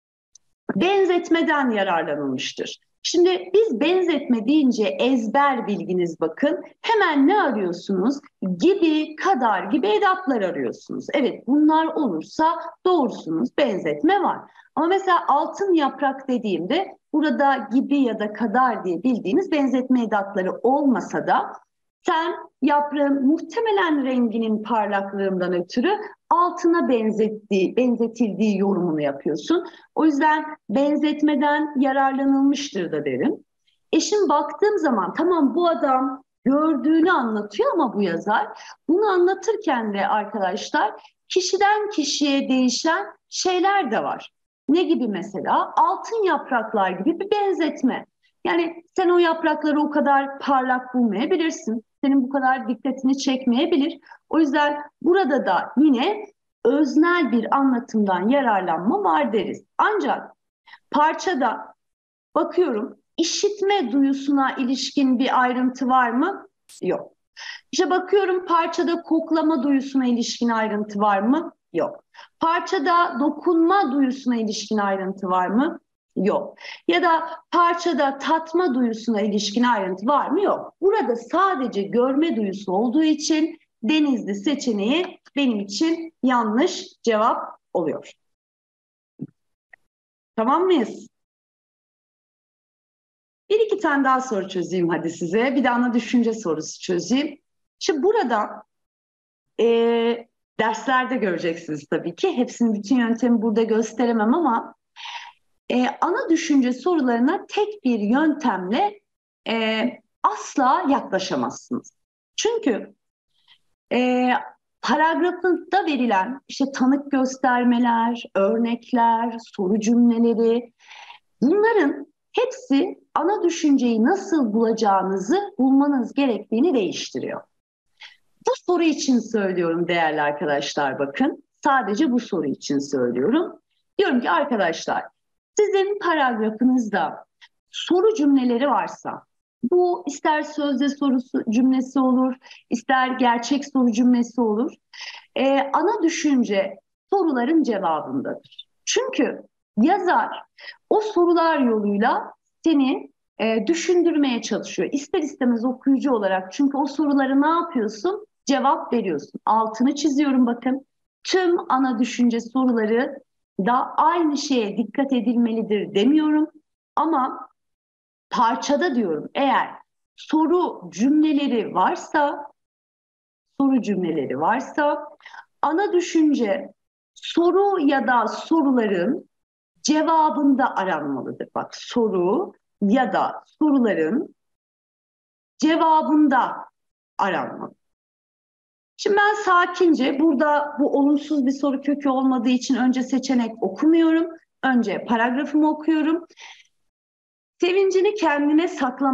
benzetmeden yararlanılmıştır. Şimdi biz benzetme deyince ezber bilginiz bakın. Hemen ne arıyorsunuz? Gibi, kadar gibi edatlar arıyorsunuz. Evet bunlar olursa doğrusunuz benzetme var. Ama mesela altın yaprak dediğimde burada gibi ya da kadar diye bildiğiniz benzetme edatları olmasa da sen yaprağın muhtemelen renginin parlaklığından ötürü altına benzetildiği yorumunu yapıyorsun. O yüzden benzetmeden yararlanılmıştır da derim. Şimdi baktığım zaman tamam bu adam gördüğünü anlatıyor ama bu yazar bunu anlatırken de arkadaşlar kişiden kişiye değişen şeyler de var. Ne gibi mesela? Altın yapraklar gibi bir benzetme. Yani sen o yaprakları o kadar parlak bulmayabilirsin. Senin bu kadar dikkatini çekmeyebilir. O yüzden burada da yine öznel bir anlatımdan yararlanma var deriz. Ancak parçada bakıyorum, işitme duyusuna ilişkin bir ayrıntı var mı? Yok. İşte bakıyorum, parçada koklama duyusuna ilişkin ayrıntı var mı? Yok. Parçada dokunma duyusuna ilişkin ayrıntı var mı? Yok. Ya da parçada tatma duyusuna ilişkin ayrıntı var mı? Yok. Burada sadece görme duyusu olduğu için Denizli seçeneği benim için yanlış cevap oluyor. Tamam mıyız? Bir iki tane daha soru çözeyim hadi size. Bir de ana düşünce sorusu çözeyim. Şimdi burada derslerde göreceksiniz tabii ki. Hepsinin bütün yöntemi burada gösteremem ama ana düşünce sorularına tek bir yöntemle asla yaklaşamazsınız. Çünkü paragrafında verilen işte tanık göstermeler, örnekler, soru cümleleri, bunların hepsi ana düşünceyi nasıl bulacağınızı bulmanız gerektiğini değiştiriyor. Bu soru için söylüyorum değerli arkadaşlar, bakın. Sadece bu soru için söylüyorum. Diyorum ki arkadaşlar, sizin paragrafınızda soru cümleleri varsa, bu ister sözde sorusu cümlesi olur, ister gerçek soru cümlesi olur. Ana düşünce soruların cevabındadır. Çünkü yazar o sorular yoluyla seni düşündürmeye çalışıyor. İster istemez okuyucu olarak, çünkü o soruları ne yapıyorsun? Cevap veriyorsun. Altını çiziyorum bakın. Tüm ana düşünce soruları da aynı şeye dikkat edilmelidir demiyorum. Ama parçada diyorum, eğer soru cümleleri varsa ana düşünce soru ya da soruların cevabında aranmalıdır. Bak, soru ya da soruların cevabında aranmalı. Şimdi ben sakince, burada bu olumsuz bir soru kökü olmadığı için önce seçenek okumuyorum. Önce paragrafımı okuyorum. Sevincini kendine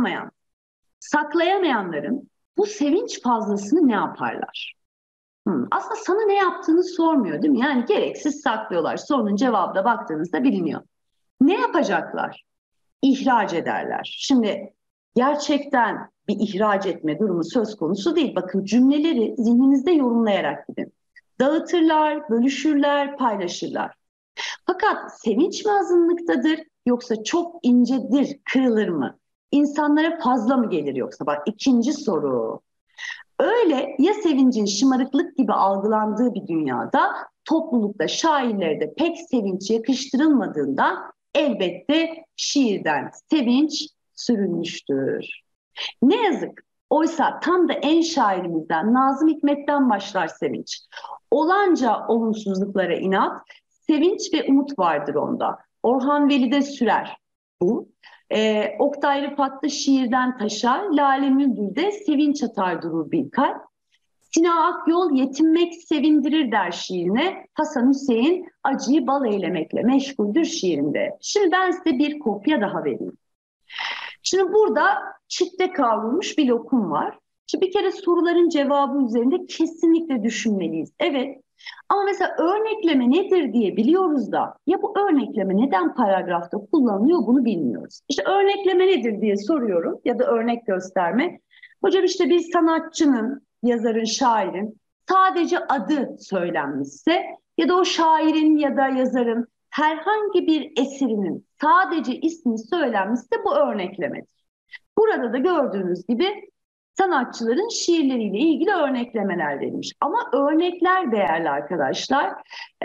saklayamayanların bu sevinç fazlasını ne yaparlar? Aslında sana ne yaptığını sormuyor, değil mi? Yani gereksiz saklıyorlar. Sorunun cevabı da baktığınızda biliniyor. Ne yapacaklar? İhraç ederler. Şimdi gerçekten bir ihraç etme durumu söz konusu değil. Bakın, cümleleri zihninizde yorumlayarak gidin. Dağıtırlar, bölüşürler, paylaşırlar. Fakat sevinç mi azınlıktadır yoksa çok incedir, kırılır mı? İnsanlara fazla mı gelir yoksa? Bak, ikinci soru. Öyle ya sevincin şımarıklık gibi algılandığı bir dünyada toplulukta şairlere de pek sevinç yakıştırılmadığından elbette şiirden sevinç sürülmüştür. Ne yazık. Oysa tam da en şairimizden Nazım Hikmet'ten başlar sevinç. Olanca olumsuzluklara inat, sevinç ve umut vardır onda. Orhan Veli'de sürer bu. Oktay Rıfat'ta şiirden taşar, Lale Müldür'de sevinç atar durur bir kalp. Sina Akyol yetinmek sevindirir der şiirine. Hasan Hüseyin acıyı bal eylemekle meşguldür şiirinde. Şimdi ben size bir kopya daha vereyim. Şimdi burada çifte kavrulmuş bir lokum var. Şimdi bir kere soruların cevabı üzerinde kesinlikle düşünmeliyiz. Evet, ama mesela örnekleme nedir diye biliyoruz da ya bu örnekleme neden paragrafta kullanılıyor bunu bilmiyoruz. İşte örnekleme nedir diye soruyorum ya da örnek gösterme. Hocam işte bir sanatçının, yazarın, şairin sadece adı söylenmişse ya da o şairin ya da yazarın herhangi bir eserinin sadece ismi söylenmişse bu örneklemedir. Burada da gördüğünüz gibi sanatçıların şiirleriyle ilgili örneklemeler verilmiş. Ama örnekler değerli arkadaşlar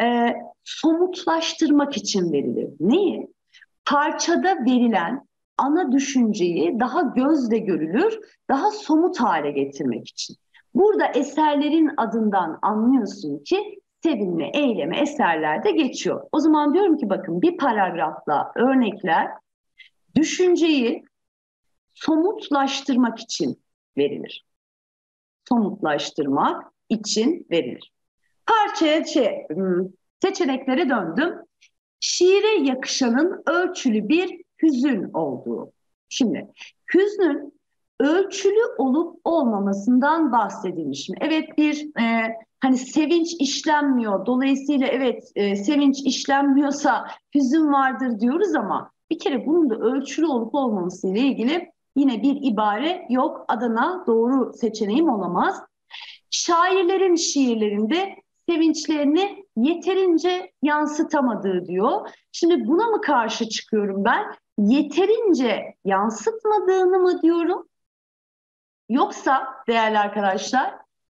somutlaştırmak için verilir. Neyi? Parçada verilen ana düşünceyi daha gözle görülür, daha somut hale getirmek için. Burada eserlerin adından anlıyorsun ki sevinme, eyleme eserlerde geçiyor. O zaman diyorum ki bakın, bir paragrafla örnekler düşünceyi somutlaştırmak için verilir. Somutlaştırmak için verilir. Parçaya seçeneklere döndüm. Şiire yakışanın ölçülü bir hüzün olduğu. Şimdi hüznün ölçülü olup olmamasından bahsedilmiş mi? Evet, hani sevinç işlenmiyor. Dolayısıyla evet, sevinç işlenmiyorsa hüzün vardır diyoruz ama bir kere bunun da ölçülü olup olmaması ile ilgili yine bir ibare yok. Adana doğru seçeneğim olamaz. Şairlerin şiirlerinde sevinçlerini yeterince yansıtamadığı diyor. Şimdi buna mı karşı çıkıyorum ben? Yeterince yansıtmadığını mı diyorum? Yoksa değerli arkadaşlar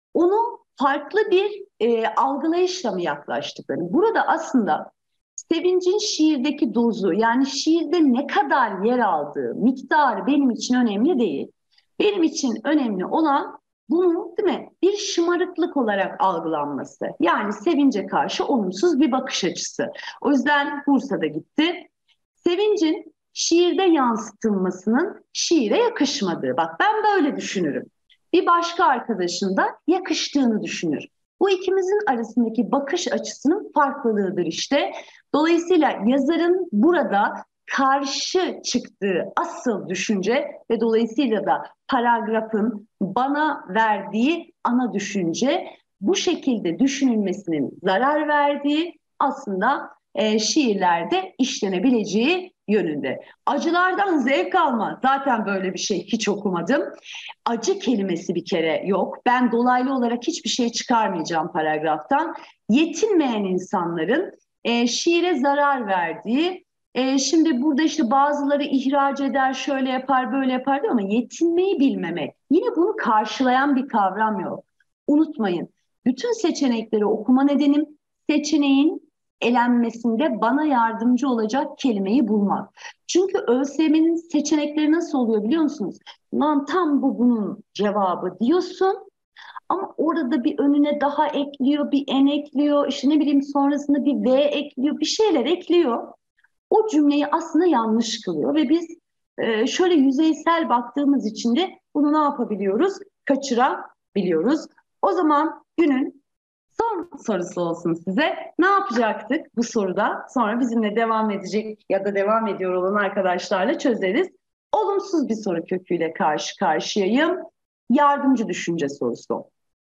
onu farklı bir algılayışla mı yaklaştıklarını? Burada aslında sevincin şiirdeki dozu, yani şiirde ne kadar yer aldığı, miktarı benim için önemli değil. Benim için önemli olan bunun, değil mi, bir şımarıklık olarak algılanması. Yani sevince karşı olumsuz bir bakış açısı. O yüzden Bursa'da gitti. Sevincin şiirde yansıtılmasının şiire yakışmadığı. Bak, ben böyle düşünürüm. Bir başka arkadaşın da yakıştığını düşünür. Bu ikimizin arasındaki bakış açısının farklılığıdır işte. Dolayısıyla yazarın burada karşı çıktığı asıl düşünce ve dolayısıyla da paragrafın bana verdiği ana düşünce, bu şekilde düşünülmesinin zarar verdiği, aslında şiirlerde işlenebileceği yönünde. Acılardan zevk alma. Zaten böyle bir şey hiç okumadım. Acı kelimesi bir kere yok. Ben dolaylı olarak hiçbir şey çıkarmayacağım paragraftan. Yetinmeyen insanların şiire zarar verdiği, şimdi burada işte bazıları ihraç eder, şöyle yapar, böyle yapar diyor ama yetinmeyi bilmemek. Yine bunu karşılayan bir kavram yok. Unutmayın. Bütün seçenekleri okuma nedenim seçeneğin elenmesinde bana yardımcı olacak kelimeyi bulmak. Çünkü ÖSYM'nin seçenekleri nasıl oluyor biliyor musunuz? Lan tam bu bunun cevabı diyorsun ama orada bir önüne daha ekliyor, bir en ekliyor, işte ne bileyim sonrasında bir V ekliyor, bir şeyler ekliyor. O cümleyi aslında yanlış kılıyor ve biz şöyle yüzeysel baktığımız için de bunu ne yapabiliyoruz? Kaçırabiliyoruz. O zaman günün son sorusu olsun size. Ne yapacaktık bu soruda? Sonra bizimle devam edecek ya da devam ediyor olan arkadaşlarla çözeriz. Olumsuz bir soru köküyle karşı karşıyayım. Yardımcı düşünce sorusu.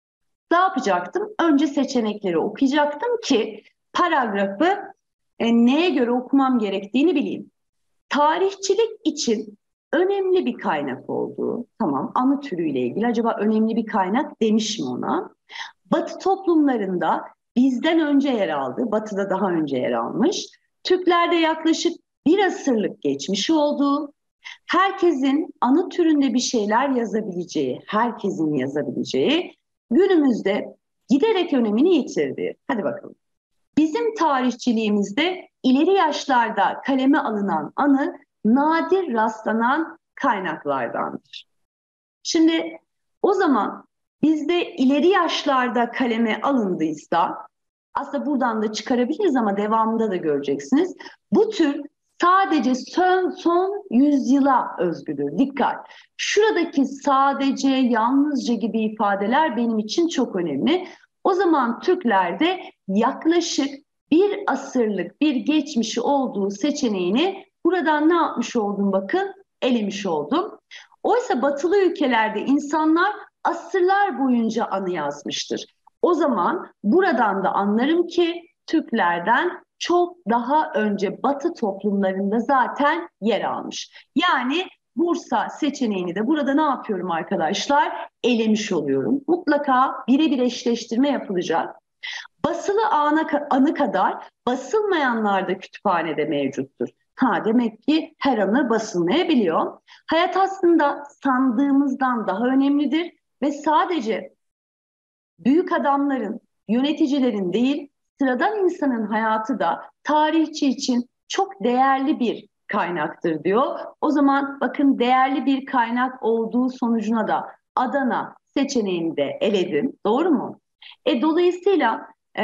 Ne yapacaktım? Önce seçenekleri okuyacaktım ki paragrafı neye göre okumam gerektiğini bileyim. Tarihçilik için önemli bir kaynak olduğu, tamam, anı türüyle ilgili acaba önemli bir kaynak demiş mi ona? Batı toplumlarında bizden önce yer aldı, Batı'da daha önce yer almış. Türklerde yaklaşık bir asırlık geçmiş olduğu, herkesin anı türünde bir şeyler yazabileceği, herkesin yazabileceği, günümüzde giderek önemini yitirdi. Hadi bakalım. Bizim tarihçiliğimizde ileri yaşlarda kaleme alınan anı nadir rastlanan kaynaklardandır. Şimdi o zaman bizde ileri yaşlarda kaleme alındıysa, aslında buradan da çıkarabiliriz ama devamında da göreceksiniz. Bu tür sadece son yüzyıla özgüdür. Dikkat! Şuradaki sadece, yalnızca gibi ifadeler benim için çok önemli. O zaman Türklerde yaklaşık bir asırlık bir geçmişi olduğu seçeneğini buradan ne yapmış oldum bakın, elemiş oldum. Oysa batılı ülkelerde insanlar asırlar boyunca anı yazmıştır. O zaman buradan da anlarım ki Türklerden çok daha önce Batı toplumlarında zaten yer almış. Yani Bursa seçeneğini de burada ne yapıyorum arkadaşlar? Elemiş oluyorum. Mutlaka birebir eşleştirme yapılacak. Basılı anı kadar basılmayanlar da kütüphanede mevcuttur. Ha, demek ki her anı basılmayabiliyor. Hayat aslında sandığımızdan daha önemlidir ve sadece büyük adamların, yöneticilerin değil, sıradan insanın hayatı da tarihçi için çok değerli bir kaynaktır diyor. O zaman bakın, değerli bir kaynak olduğu sonucuna da Adana seçeneğini de eledim. Doğru mu? Dolayısıyla e,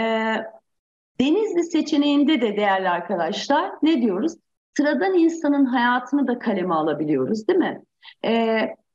Denizli seçeneğinde de değerli arkadaşlar ne diyoruz? Sıradan insanın hayatını da kaleme alabiliyoruz, değil mi? E,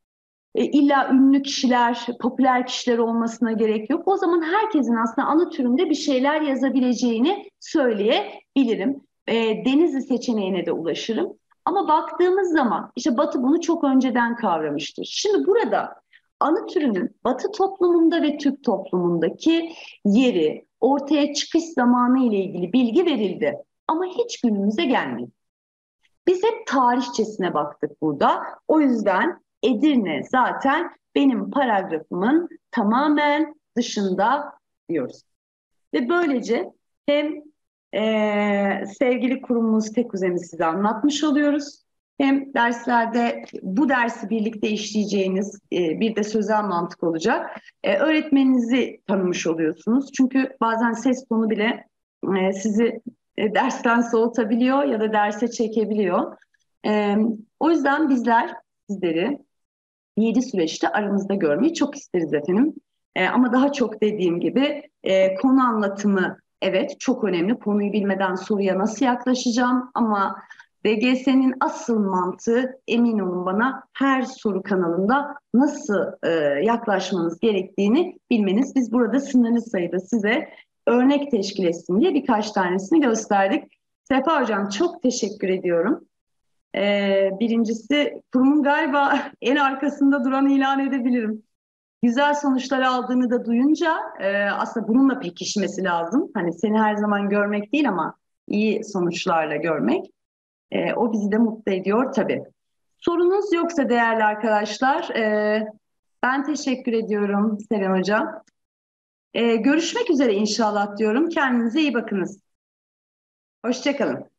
illa ünlü kişiler, popüler kişiler olmasına gerek yok. O zaman herkesin aslında ana türünde bir şeyler yazabileceğini söyleyebilirim. Denizli seçeneğine de ulaşırım. Ama baktığımız zaman işte Batı bunu çok önceden kavramıştır. Şimdi burada anı türünün Batı toplumunda ve Türk toplumundaki yeri, ortaya çıkış zamanı ile ilgili bilgi verildi. Ama hiç günümüze gelmedi. Biz hep tarihçesine baktık burada. O yüzden Edirne zaten benim paragrafımın tamamen dışında diyoruz. Ve böylece hem sevgili kurumumuz TEKUZEM'i size anlatmış oluyoruz. Hem derslerde bu dersi birlikte işleyeceğiniz bir de sözel mantık olacak. Öğretmeninizi tanımış oluyorsunuz. Çünkü bazen ses tonu bile sizi dersten soğutabiliyor ya da derse çekebiliyor. E, O yüzden bizler sizleri 7 süreçte aramızda görmeyi çok isteriz efendim. Ama daha çok dediğim gibi konu anlatımı evet çok önemli. Konuyu bilmeden soruya nasıl yaklaşacağım ama DGS'nin asıl mantığı emin olun bana her soru kanalında nasıl yaklaşmanız gerektiğini bilmeniz. Biz burada sınırlı sayıda size örnek teşkil etsin diye birkaç tanesini gösterdik. Sefa Hocam çok teşekkür ediyorum. Birincisi kurumun galiba en arkasında duran ilan edebilirim. Güzel sonuçlar aldığını da duyunca aslında bununla pekişmesi lazım. Hani seni her zaman görmek değil ama iyi sonuçlarla görmek. O bizi de mutlu ediyor tabii. Sorunuz yoksa değerli arkadaşlar, ben teşekkür ediyorum Selen Hocam. Görüşmek üzere inşallah diyorum. Kendinize iyi bakınız. Hoşça kalın.